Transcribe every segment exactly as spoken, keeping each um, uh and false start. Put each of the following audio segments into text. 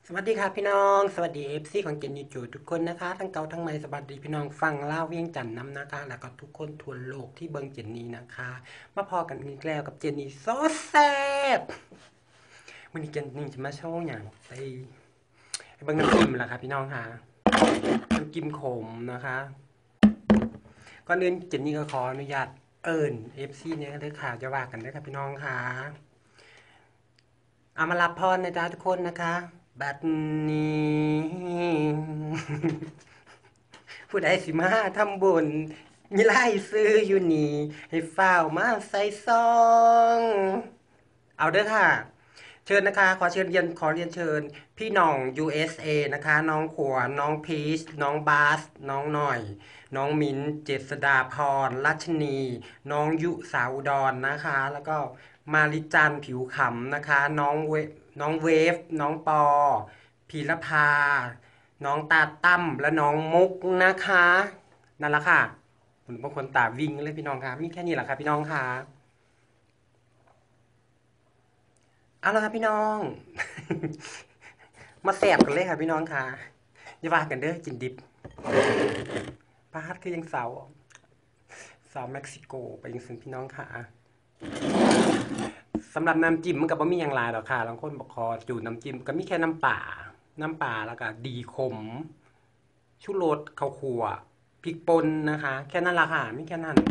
สวัสดีค่ะพี่น้องสวัสดีเอฟซีของเจนนี่จูทุกคนนะคะทั้งเก่าทั้งใหม่สวัสดีพี่น้องฟังเล่าเวียงจันทน์น้ำนะคะแล้วก็ทุกคนทั่วโลกที่เบิงเจนนี่นะคะมาพอกันอีกแล้วกับเจนนี่โซแซ่บวันนี้เจนนี่จะมาโชว์อย่างไปเบิงน้ำจิ้มแหละค่ะพี่น้องค่ะน้ำจิ้มขมนะคะก่อนอื่นเจนนี่ก็ขออนุญาตเอิญเอฟซีเนี่ยเด้อค่ะจะว่ากันเด้อค่ะพี่น้องค่ะเอามารับพรนะจ๊ะทุกคนนะคะบัดนี้ผู้ใดสิมาทำบุญมีไล่ซื้ออยู่นี่ให้ฝ้าวมาใส่ซองเอาเด้อค่ะเชิญนะคะขอเชิญเรียนขอเรียนเชิญพี่น้อง ยู เอส เอ นะคะน้องขวานน้องพีชน้องบาสน้องหน่อยน้องมิ้นเจษดาพรรัชนีน้องยุสาวดอนนะคะแล้วก็มาริจันผิวขำนะคะน้องเวน้องเวฟน้องปอพีรพาน้องตาตั้มและน้องมุกนะคะนั่นแหละค่ะผมบางคนตาวิ่งเลยพี่น้องค่ะมีแค่นี้แหละค่ะพี่น้องค่ะเอาละครับพี่น้องมาแสบกันเลยค่ะพี่น้องค่ะอย่าว่ากันเด้อกินดิบปาดคือยังสาวสาวเม็กซิโกไปยังซึ่งพี่น้องค่ะสำหรับน้ำจิ้มมันก็บ่มีอย่างไรหรอกค่ะบางคนบอกคอจูดน้ำจิ้มก็มีแค่น้ำป่าน้ำป่าแล้วก็ดีขมชูรสข้าวคั่วพริกป่นนะคะแค่นั้นละค่ะไม่แค่นั้น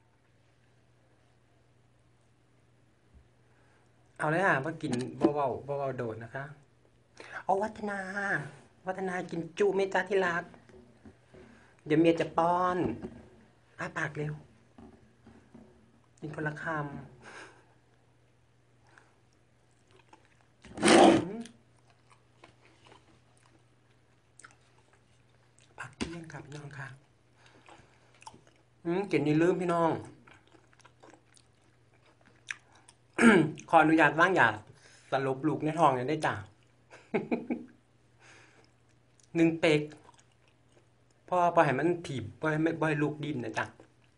เอาเลยค่ะว่ากินเบาๆเบาๆโดดนะคะเอาวัฒนาวัฒนากินจุไหม่จ้าที่รักเดี๋ยวเมียจะป้อนอ้าปากเร็วกินคนละคำผักเที่ยงครับพี่น้องค่ะอืมกินนี่ลืมพี่น้องขออนุญาตว่างอย่าสรุปลูกในท้องเนี่ยได้จ้ะหนึ่งเป๊กพ่อปล่อยให้มันถีบปล่อยให้ไม่ปล่อยลูกดิ้นนะจ๊ะ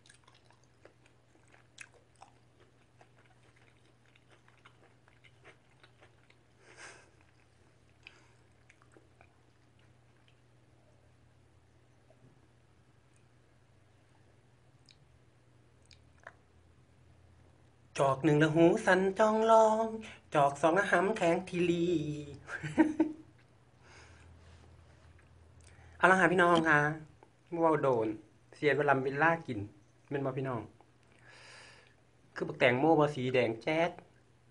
จอกหนึ่งละหูสันจองลองจอกสองละหำแข็งทีลีเอาละค่ะพี่น้องค่ะว่าโดนเสียเวลาเวลากินเป็นบ่พี่น้องคือบักแตงโมบ่สีแดงแจ๊ด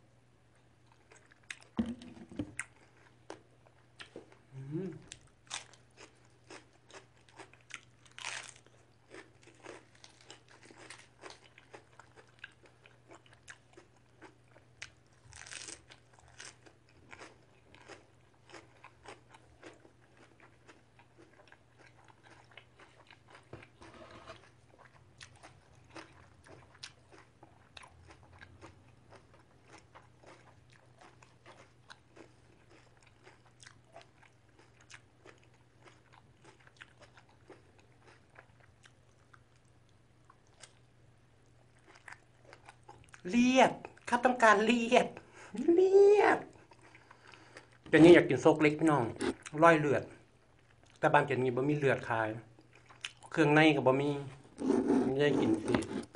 เลียดข้าต้องการเลียดเลียดเดี๋ยวนี้อยากกินโซกเล็กพี่น้องร้อยเลือดแต่บางเดี๋ยวนี้บ่มีเลือดขายเครื่องในก็บ่มีไม่ได้กินสิ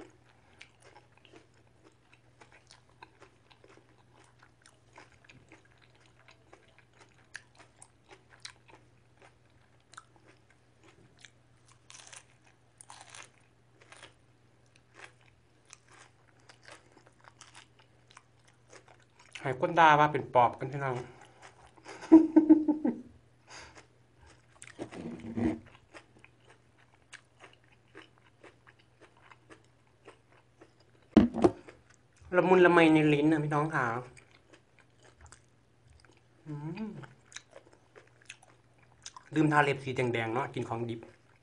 ให้คนด่าว่าเป็นปอบกันพี่น้องละมุนละไมในลิ้นนะพี่น้องค่ะลืมทาเล็บสีแดงๆเนาะกินของดิบ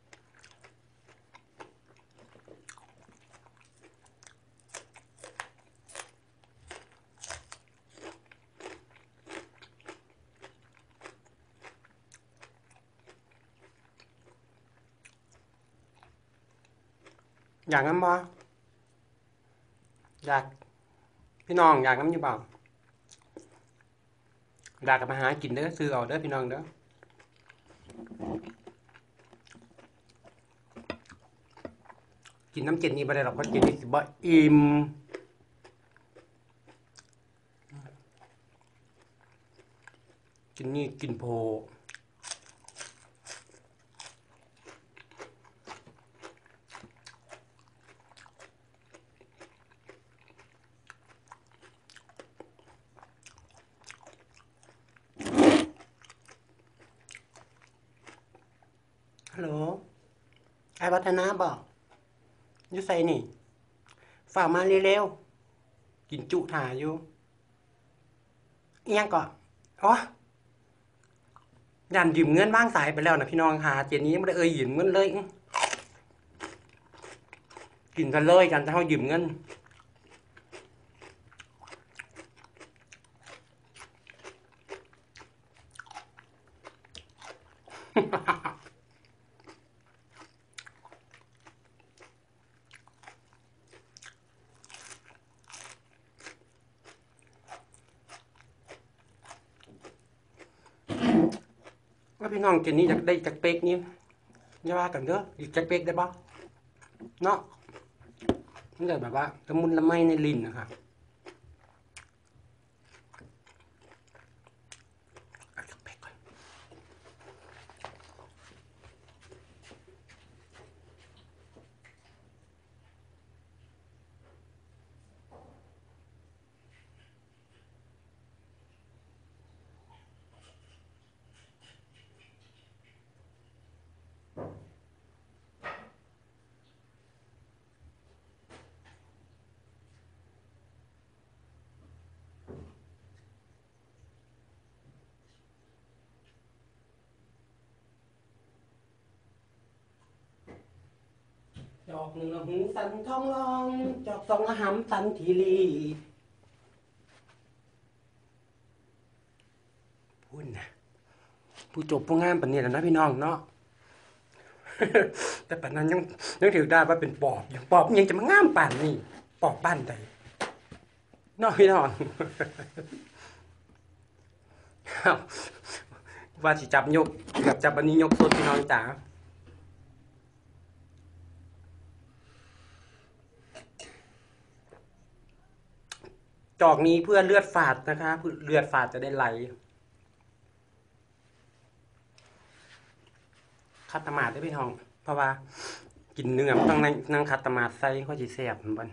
อยากน้ำบ่อยากพี่น้องอยากน้ำอยู่เปล่าดากับมาหากินเด้อซื้อเอาเด้อพี่น้องเด้อกินน้ำเจนนี่ไปได้หรอกเพราะเจนนี่สิบ่อิ่มกินนี่กินโพฮัลโหลไอ้วัฒนาบอกอยู่ใส่นี่ฝากมาเร็วๆกินจุถ่าอยู่ยังก่อนอ๋อยันยืมเงินบ้างสายไปแล้วนะพี่น้องค่ะเจนนี้ไม่ได้เอ่ยยืมเงินเลยกินกันเลยกันจะเขายืมเงินว่าพี่น้องเจนนี้อยากได้จากเป๊กนี่อย่าว่ากันเด้ออีกจากเป๊กได้ปะเนาะนี่เลยแบบว่าละมุนละไมในลิ้นนะคะเอาจากเป๊กก่อนจอกหนึ่งละหูสันท้องร้องจอกสองละหำสันทีรีพูดนะผู้จบผู้งามปานนี้แล้วนะพี่น้องเนาะ แต่ปานนั้นยังยังถือได้ว่าเป็นปอบอย่างปอบยังจะมางามป่านนี่ปอบบ้านใดน้องพี่น้อง ว่าสิจับยกกับจับอันนี้ยกสดพี่น้องจ๋าจอกนี้เพื่อเลือดฝาดนะคะเพื่อเลือดฝาดจะได้ไหลคัตมาดได้พี่น้องเพราะว่ากินเนื้อต้องนั่งนั่งคัตมาดใส่ก็จะแซ่บเหมือนกัน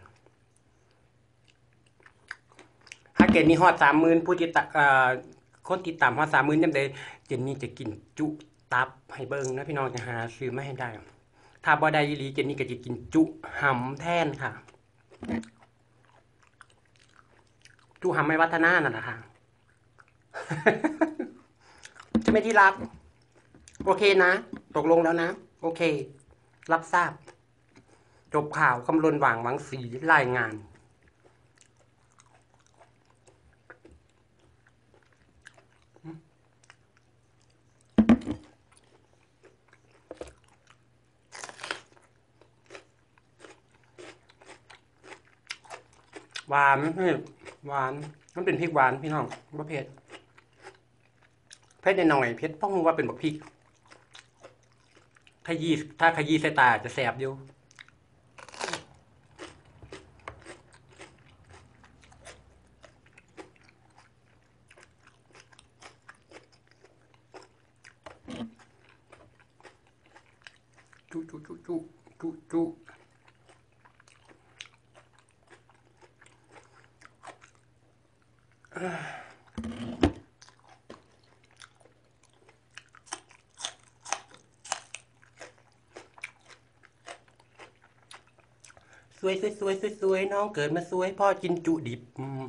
ถ้าเกณฑ์นี้ฮอดสามหมื่นผู้ติดตามคนติดตามฮอดสามหมื่นยังไงเจนนี่จะกินจุตับให้เบิ้งนะพี่น้องจะหาซื้อไม่ให้ได้ถ้าบ่ได้ยีหลีเจนนี่ก็จะกินจุหำแทนค่ะจุหำไม่วัฒนานั่นแหละค่ะ จะไม่ที่รักโอเคนะตกลงแล้วนะโอเครับทราบจบข่าวคำลนหว่างหวังสีรายงานหวานหวานมันเป็นพริกหวานพี่น้องประเภทเผ็ดหน่อยเผ็ดต้องว่าเป็นบักพริกขยี้ถ้าขยี้ใส่ตาจะแสบอยู่จุจุจุจุจุจุสวยสวยสวยสวยสวยน้องเกิดมาสวยพ่อกินจุดิบ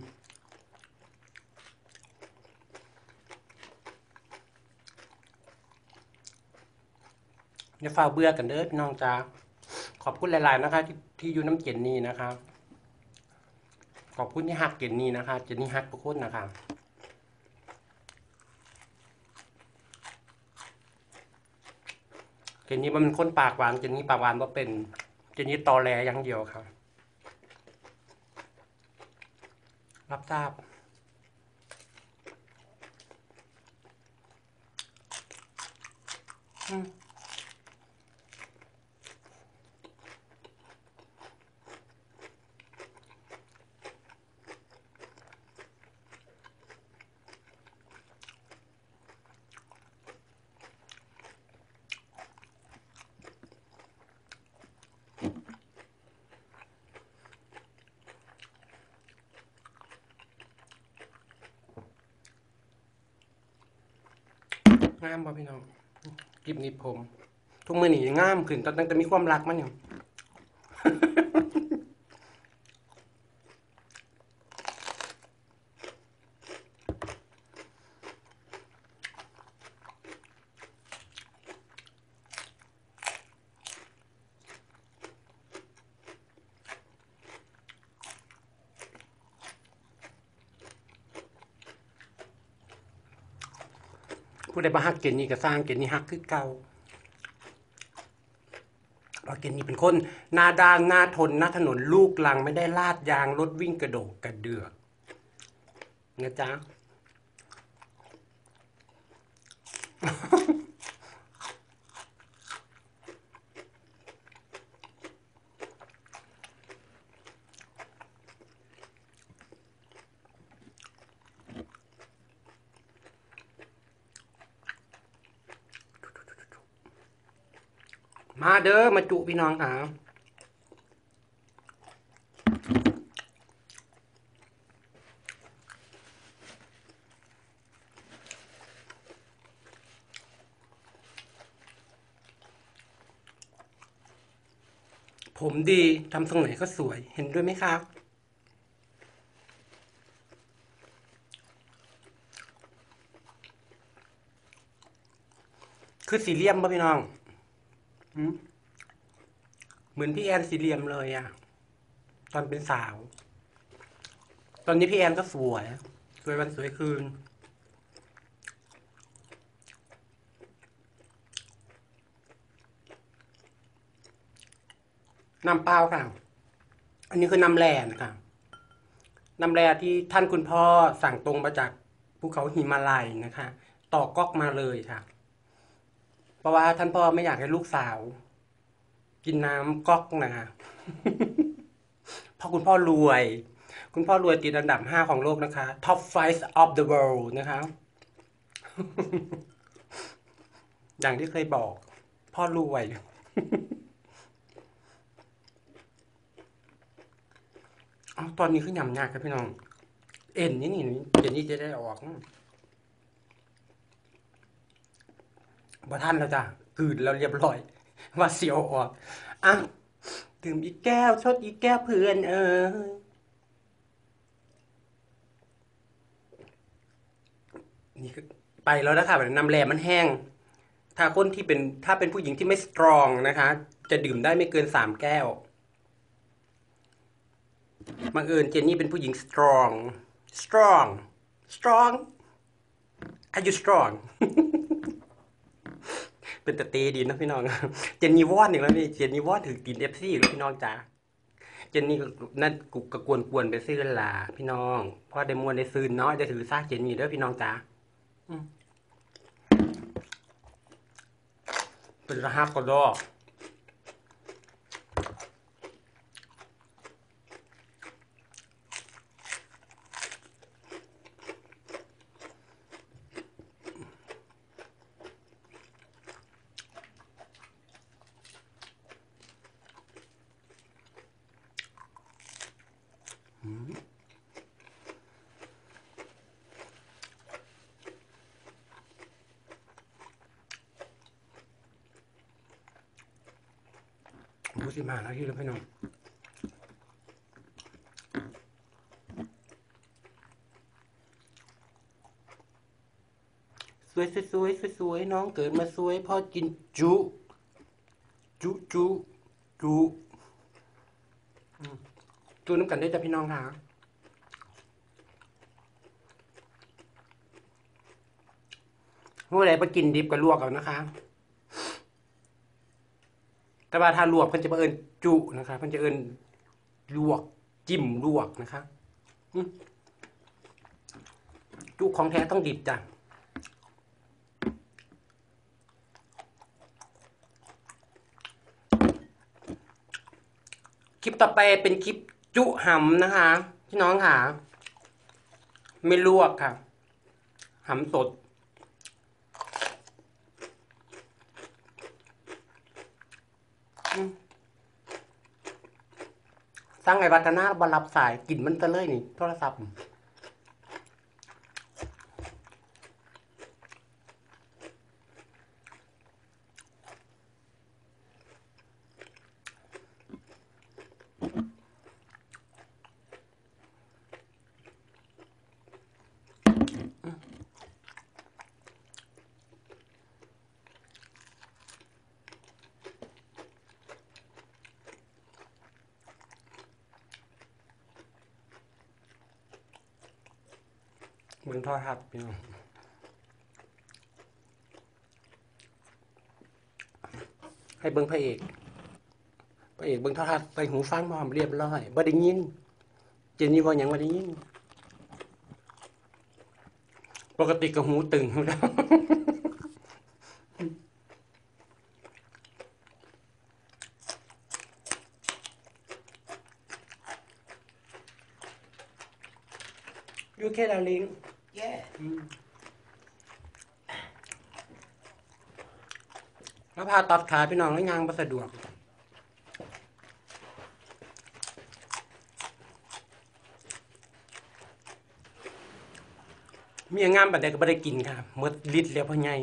อย่าฝ่าเบื่อกันเด้อพี่น้องจ้าขอบคุณหลายๆนะคะที่ที่อยู่น้ำเจนนี่นะคะขอบคุณที่ฮักเจนนี่นะคะเจนนี่ฮักทุกคนนะคะเจนนี่มันคนปากหวานเจนนี่ปากหวานว่าเป็นเจนนี่ตอแหลอย่างเดียวครับรับทราบอืมงามบ่พี่น้องกิบหนีบผม ทุกมือหนีงามขึ้นตั้งแต่มีความรักมันอยู่ผู้ใดบ่ฮักเกณฑ์นี่ก็สร้างเกณฑ์นี่ฮักคือเก่าเพราะเกณฑ์นี่เป็นคนหน้าด้านหน้าทนหน้าถนนลูกลังไม่ได้ลาดยางรถวิ่งกระโดดกระเดือกนะจ๊ะมาเด้อมาจุพี่น้องค่ะผมดีทำทรงไหนก็สวยเห็นด้วยไหมครับ คือสีเหลี่ยมป่ะพี่น้องหืมเหมือนพี่แอนสีเหลี่ยมเลยอะตอนเป็นสาว ตอนนี้พี่แอนก็สวยสวยวันสวยคืนน้ำเปล่าค่ะ อันนี้คือน้ำแร่นะคะน้ำแร่ที่ท่านคุณพ่อสั่งตรงมาจากภูเขาหิมาลัยนะคะ ต่อก๊อกมาเลยค่ะ เพราะว่าท่านพ่อไม่อยากให้ลูกสาว กินน้ำก๊อกนะคะเพราะคุณพ่อรวย คุณพ่อรวยติดอันดับห้าของโลกนะคะ Top five of the world นะคะอย่างที่เคยบอก พ่อรวยอ๋อตอนนี้คือยำยากครับพี่น้อง เอ็นนี่นี่เดี๋ยวนี้จะได้ออกบ่ท่านแล้วจ้ะกลืนเราเรียบร้อย ว่าเสียวออกอ่ะดื่มอีกแก้วชดอีกแก้วเพื่อนเออนี่คือไปแล้วนะคะแบบน้ำแร่มันแห้ง ถ้าคนที่เป็นถ้าเป็นผู้หญิงที่ไม่สตรองนะคะ จะดื่มได้ไม่เกินสามแก้วบังเอิญเจนนี่เป็นผู้หญิงสตรอง strong strong are you strong เป็นตะเตดีนะพี่น้อง เจนนี่วอดหนึ่งแล้วนี่เจนนี่วอดถือกินเอฟซีหรือพี่น้องจ๋าเจนนี่ก็นั่นกุกกระกวนกวนไปซื้อลาพี่น้องพอได้มวนได้ซื้อเนาะจะถือซากเจนนี่เด้อพี่น้องจ๋าเป็นระหับก็ดอกรู้สิมาแล้วที่แล้วพี่น้องสวยสวยสวยสวยน้องเกิดมาสวยพ่อกินจุจุจุจุจุน้ำกันได้จ้ะพี่น้องค่ะเมื่อไรไปกินดิบกับลวกเอานะคะ แต่ว่าถ้าลวกมันจะเอิญจุนะคะมันจะเอิญลวกจิ้มลวกนะคะจุของแท้ต้องดิบจ้ะลิปต่อไปเป็นคลิปจุหำนะคะพี่น้องค่ะไม่ลวกค่ะหำสดสร้างไอ้วัฒนาบรับสายกินมันจะเลยนี่โทรศัพท์เบิ่งทอดครับพี่น้องให้เบิ่งพระเอกพระเอกเบิ่งทอดครับใส่หูฟังพร้อมเรียบร้อยบ่ได้ยินเจนนี่บ่หยังบ่ได้ยินปกติก็หูตึงอยู่แล้วยูเคดาริง Yeah. แล้วพาตัดขาพี่น้องแล้วยางบ่สะดวกมีงานบัดใดก็บ่ได้กินค่ะหมดฤทธิ์แล้วพ่อใหญ่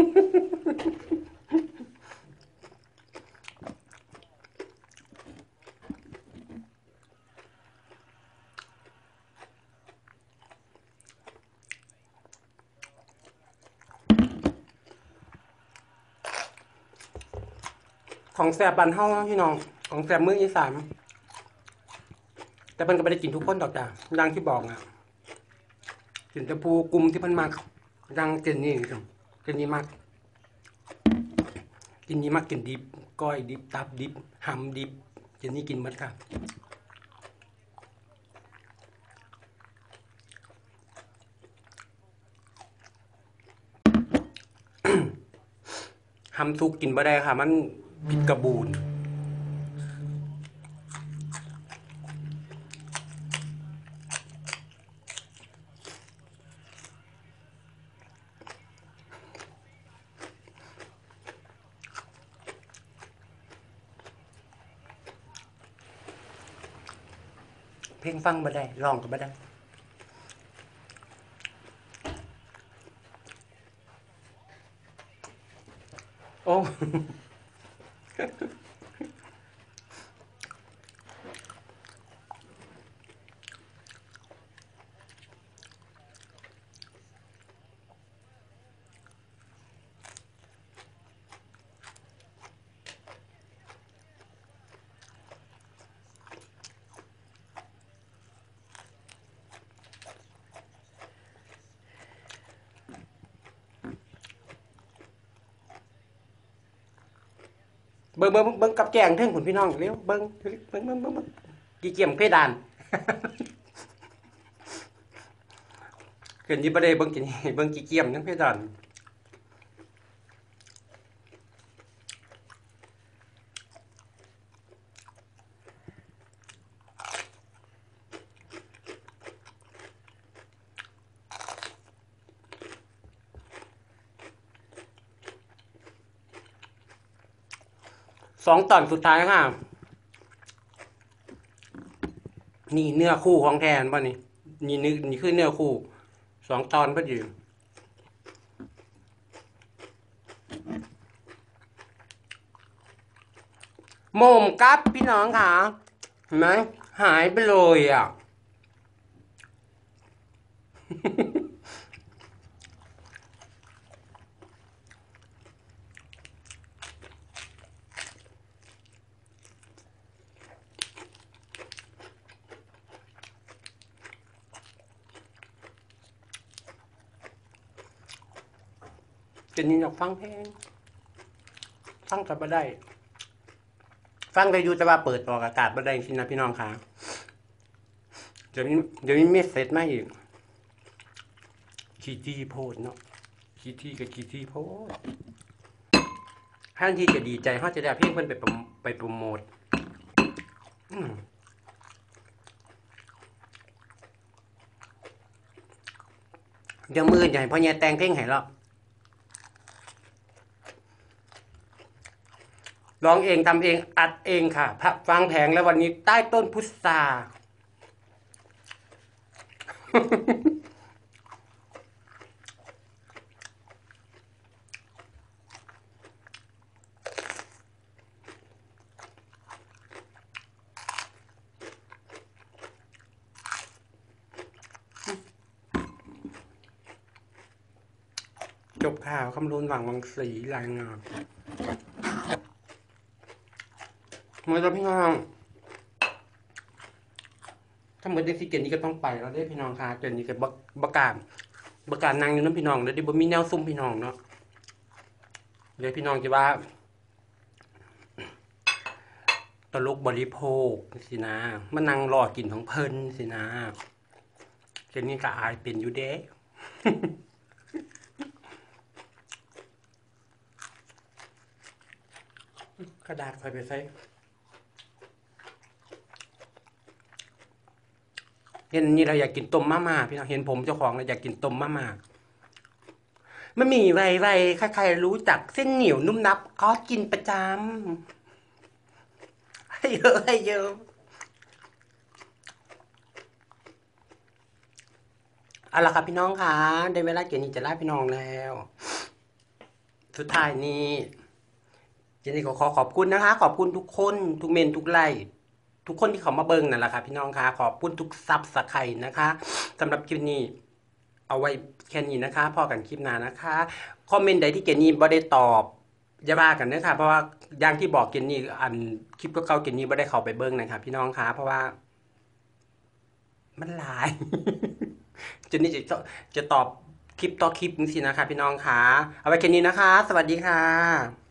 ของแซ่บบ้านเฮาพี่น้องของแซ่บเมืองอีสานแต่เพิ่นก็บ่ได้กินทุกคนดอกจ้ะดังที่บอกอ่ะกินแต่ผู้กลุ่มที่เพิ่นมักดังเจนนี่จังเจนนี่มักกินนี่มักกินดิบก้อยดิบตับดิบหำดิบเจนนี่กินหมดค่ะหำทุกกินบ่ได้ค่ะมันผิดกระบูนเพลงฟังบ่ได้ร้องก็บ่ได้โอ้เบิ่งเบิ่งเบิ่งกับแกงเทิงคุณพี่น้องเร็วเบิ่งเบิ่งเบิ่งเบิ่งเบิ่งกี่เกี่ยมเพดานเกินยี่บ่ได้เบิ่งกินเบิ่งกี่เกี่ยมทั้งเพดานสองตอนสุดท้ายค่ะนี่เนื้อคู่ของแทนป่ะนี่นี่นึกนี่คือเนื้อคู่สองตอนพอดีโมมกับพี่น้องค่ะเห็นไหมหายไปเลยอ่ะ จะนี่อยากฟังเพลงฟังกับบ่ได้ ฟังได้อยู่แต่ว่าเปิดออกอากาศบ่ได้สินะพี่น้องค่ะเดี๋ยวนี้เดี๋ยวนี้เมสเสร็จมาอีกขี้ที่โพดเนาะขี้ที่กับขี้ที่โพดท่านที่จะดีใจเขาจะได้เพลงเพิ่นไปไปโปรโมทอืมเดี๋ยวมือใหญ่พ่อแย่แต่งเพลงให้เราร้องเองทำเองอัดเองค่ะฟังแผงแล้ววันนี้ใต้ต้นพุทราจบข่าวคำรุนหวังวังสีรายงานเมื่อพี่น้องถ้าเมื่อได้สิเกนนี้ก็ต้องไปแล้วได้พี่น้องค่ะเกนนี้ก็บกการบการนั่งอยู่น้ำพี่น้องเดี๋ยวดิบ่มีแนวซุ่มพี่น้องเนาะเดี๋ยวพี่น้องจะว่าตลกบริโภคสินะมันนั่งรอกินของเพิ่นสินะเกนนี้ก็อายเป็นอยู่เด้กระดาษคอยไปใส่เห็นนี่เราอยากกินต้มมาม่าพี่น้องเห็นผมเจ้าของเราอยากกินต้มมาม่ามันมีไรไรใครๆรู้จักเส้นเหนียวนุ่มนับก็กินประจำให้เยอะให้เยอะเอาล่ะครับพี่น้องค่ะได้เวลาเกนี่จะลาพี่น้องแล้วสุดท้ายนี้เจนนี่ขอขอขอบคุณนะคะขอบคุณทุกคนทุกเมนทุกไลค์ทุกคนที่เขามาเบิ้งนั่นแหละค่ะพี่น้องค่ะขอบคุณทุกซับสไครต์นะคะสำหรับคลิปนี้เอาไว้แค่นี้นะคะพอกันคลิปหน้านะคะคอมเมนต์ใดที่เจนนี่บ่ได้ตอบอย่าว่ากันนะคะเพราะว่าอย่างที่บอกเจนนี่อันคลิปก็เก่าเจนนี่บ่ได้เข้าไปเบิ้งนะคะพี่น้องค่ะเพราะว่ามันหลายเจนนี่จะจะตอบคลิปต่อคลิปจริงๆนะคะพี่น้องค่ะเอาไว้แค่นี้นะคะสวัสดีค่ะ